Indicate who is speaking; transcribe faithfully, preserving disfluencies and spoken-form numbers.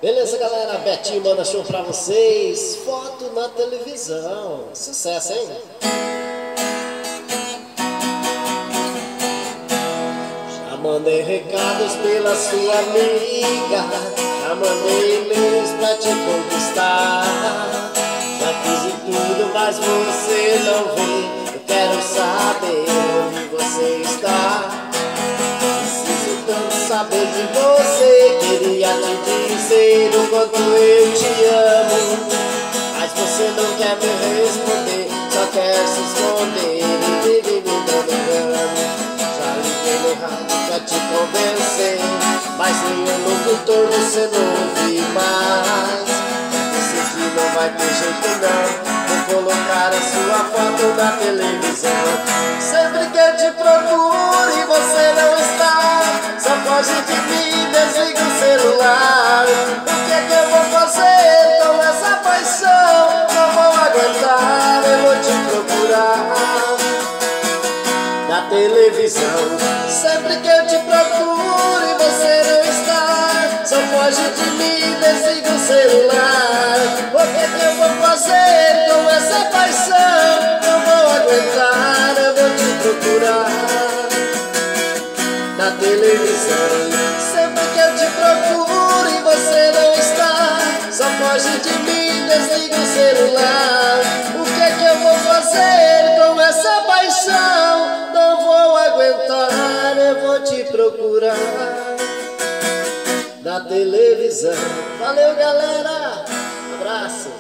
Speaker 1: Beleza, galera? Betinho manda show pra vocês. Foto na televisão. Sucesso, hein? Já mandei recados pela sua amiga, já mandei e-mails pra te conquistar. Já fiz de tudo, mas você não vê. Eu quero saber onde você está. Preciso tanto saber de você. Queria te dizer o quanto eu te amo, mas você não quer me responder, só quer se esconder e vive me dando engano. Já liguei no rádio pra te convencer, mas nenhum locutor você não ouve mais. Decidi, não vai ter jeito não, vou colocar a sua foto na televisão. Sempre que eu te procuro e você não está, só foge de mim, desliga o celular. O que é que eu vou fazer com essa paixão? Não vou aguentar, eu vou te procurar na televisão. Sempre que eu te procuro e você não está, só foge de mim, desliga o celular. O que é que eu vou fazer com essa paixão? Não vou aguentar, eu vou te procurar na televisão. Sempre que eu te procuro e você não está, só foge de mim, desliga o celular. O que é que eu vou fazer com essa paixão? Não vou aguentar, eu vou te procurar na televisão. Valeu, galera, abraço.